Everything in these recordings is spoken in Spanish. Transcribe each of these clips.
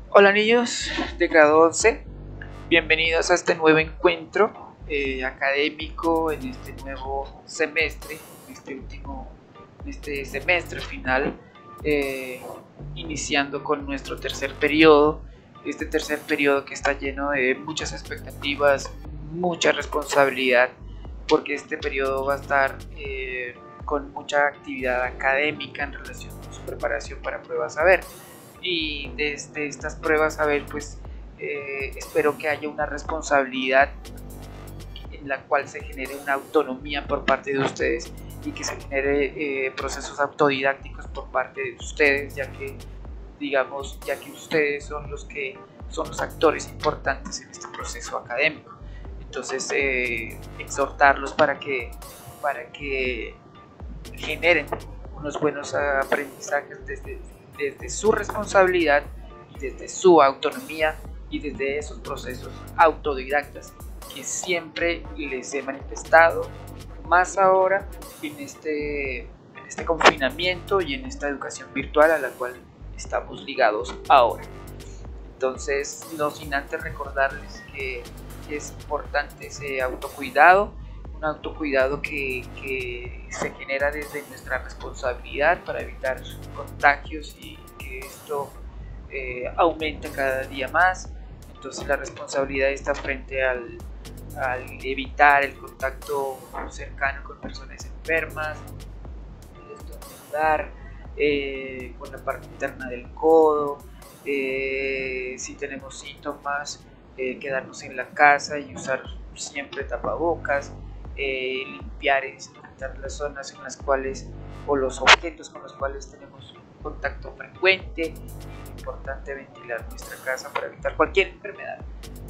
Hola niños de grado 11, bienvenidos a este nuevo encuentro académico en este nuevo semestre, en este semestre final, iniciando con nuestro tercer periodo, este tercer periodo que está lleno de muchas expectativas, mucha responsabilidad, porque este periodo va a estar con mucha actividad académica en relación con su preparación para pruebas saber. Y desde estas pruebas a ver, pues espero que haya una responsabilidad en la cual se genere una autonomía por parte de ustedes y que se genere procesos autodidácticos por parte de ustedes, ya que ustedes son los actores importantes en este proceso académico. Entonces exhortarlos para que generen unos buenos aprendizajes desde su responsabilidad, desde su autonomía y desde esos procesos autodidactas que siempre les he manifestado, más ahora en este confinamiento y en esta educación virtual a la cual estamos ligados ahora. Entonces, no sin antes recordarles que es importante ese autocuidado, un autocuidado que se genera desde nuestra responsabilidad para evitar contagios y que esto aumente cada día más. Entonces la responsabilidad está frente al evitar el contacto cercano con personas enfermas, el estornudar con la parte interna del codo, si tenemos síntomas, quedarnos en la casa y usar siempre tapabocas, limpiar y desinfectar las zonas en las cuales o los objetos con los cuales tenemos contacto frecuente. Es importante ventilar nuestra casa para evitar cualquier enfermedad,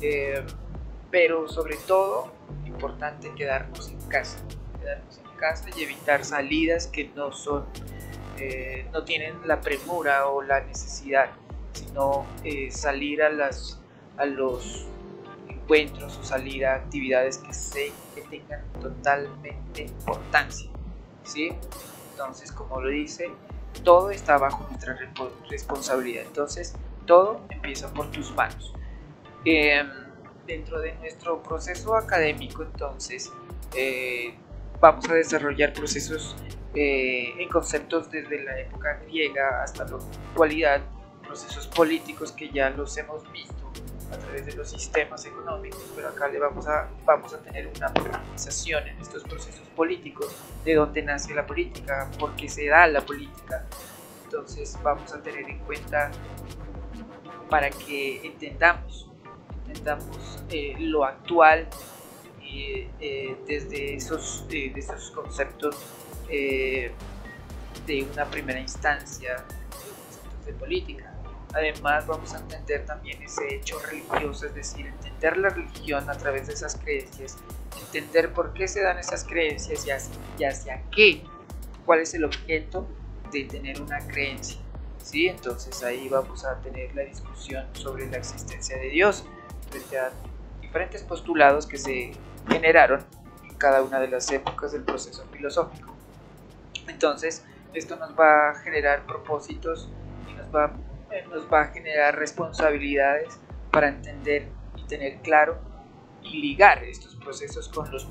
pero sobre todo importante quedarnos en casa y evitar salidas que no tienen la premura o la necesidad, sino salir a los encuentros o salir a actividades que tengan totalmente importancia, ¿sí? Entonces, como lo dice, todo está bajo nuestra responsabilidad. Entonces, todo empieza por tus manos. Dentro de nuestro proceso académico, entonces, vamos a desarrollar procesos en conceptos desde la época griega hasta la actualidad, procesos políticos que ya los hemos visto a través de los sistemas económicos, pero acá vamos a tener una profundización en estos procesos políticos, de dónde nace la política, por qué se da la política. Entonces vamos a tener en cuenta para que entendamos lo actual desde esos conceptos de una primera instancia, de política. Además vamos a entender también ese hecho religioso, es decir, entender la religión a través de esas creencias, entender por qué se dan esas creencias y hacia qué, cuál es el objeto de tener una creencia, ¿sí? Entonces ahí vamos a tener la discusión sobre la existencia de Dios frente a diferentes postulados que se generaron en cada una de las épocas del proceso filosófico. Entonces esto nos va a generar propósitos y nos va a generar responsabilidades para entender y tener claro y ligar estos procesos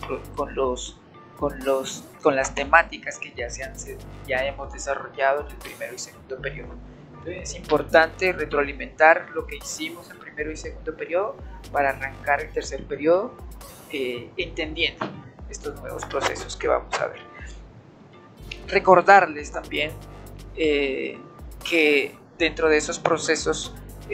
con las temáticas que ya hemos desarrollado en el primero y segundo periodo. Entonces es importante retroalimentar lo que hicimos en primero y segundo periodo para arrancar el tercer periodo entendiendo estos nuevos procesos que vamos a ver. Recordarles también que dentro de esos procesos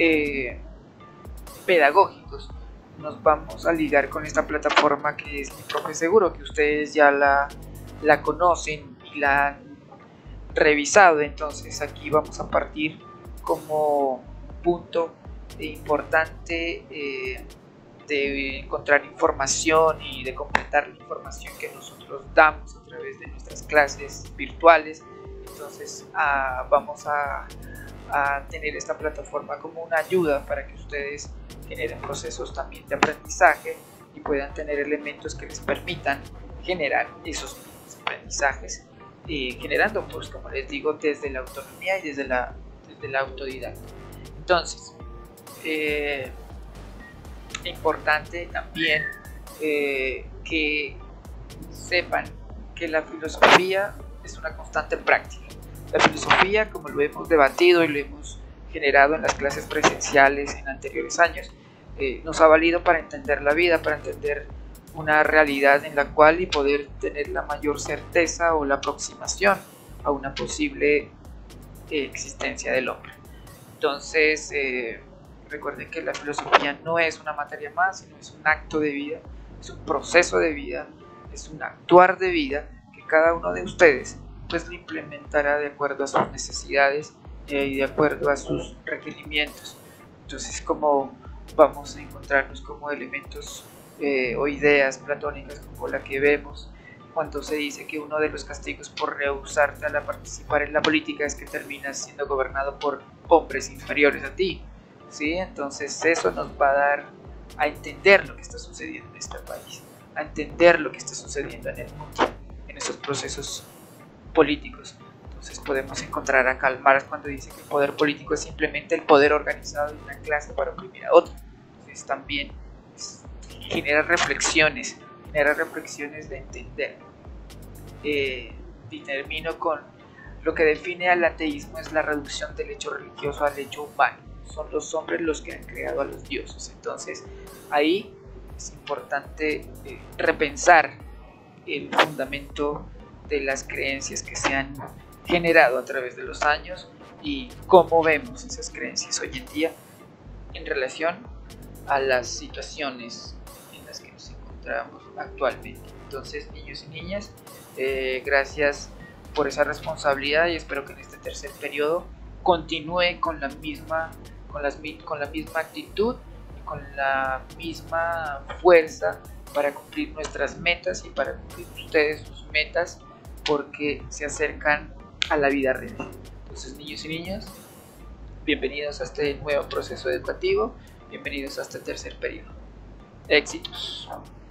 pedagógicos nos vamos a ligar con esta plataforma que es Mi Profe Seguro, que ustedes ya la conocen y la han revisado. Entonces aquí vamos a partir como punto importante de encontrar información y de completar la información que nosotros damos a través de nuestras clases virtuales. Entonces vamos a tener esta plataforma como una ayuda para que ustedes generen procesos también de aprendizaje y puedan tener elementos que les permitan generar esos aprendizajes, generando, pues como les digo, desde la autonomía y desde la autodidacta. Entonces, importante también que sepan que la filosofía es una constante práctica. La filosofía, como lo hemos debatido y lo hemos generado en las clases presenciales en anteriores años, nos ha valido para entender la vida, para entender una realidad en la cual y poder tener la mayor certeza o la aproximación a una posible existencia del hombre. Entonces, recuerden que la filosofía no es una materia más, sino es un acto de vida, es un proceso de vida, es un actuar de vida que cada uno de ustedes pues lo implementará de acuerdo a sus necesidades y de acuerdo a sus requerimientos. Entonces, como vamos a encontrarnos como elementos o ideas platónicas como la que vemos cuando se dice que uno de los castigos por rehusarte a participar en la política es que terminas siendo gobernado por hombres inferiores a ti, ¿sí? Entonces eso nos va a dar a entender lo que está sucediendo en este país, a entender lo que está sucediendo en el mundo, en esos procesos políticos. Entonces podemos encontrar a Karl Marx cuando dice que el poder político es simplemente el poder organizado de una clase para oprimir a otra. Entonces también genera reflexiones de entender. Y termino con lo que define al ateísmo: es la reducción del hecho religioso al hecho humano. Son los hombres los que han creado a los dioses. Entonces ahí es importante repensar el fundamento de las creencias que se han generado a través de los años y cómo vemos esas creencias hoy en día en relación a las situaciones en las que nos encontramos actualmente. Entonces, niños y niñas, gracias por esa responsabilidad y espero que en este tercer periodo continúe con la misma actitud y con la misma fuerza para cumplir nuestras metas y para cumplir ustedes sus metas, porque se acercan a la vida real. Entonces, niños y niñas, bienvenidos a este nuevo proceso educativo, bienvenidos a este tercer periodo. Éxitos.